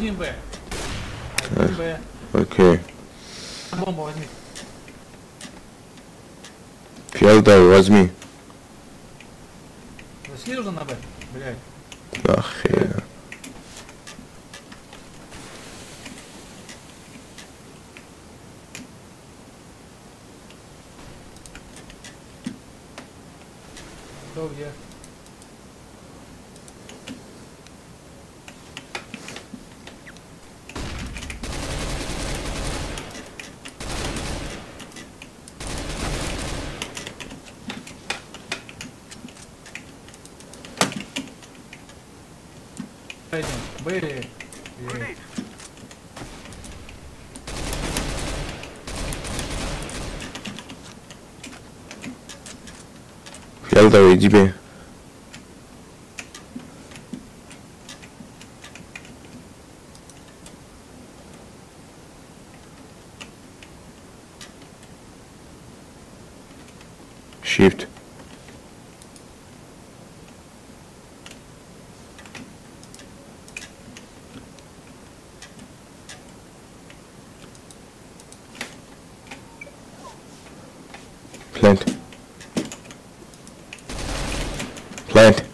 Один Б. Один Б. Окей. Бомбу возьми. Фиолетовый возьми. Зашли уже на Б? Блядь. Охрена. Кто где? Пойдем. Были. Фиолетовый, иди бей. Shift. Plant. Plant.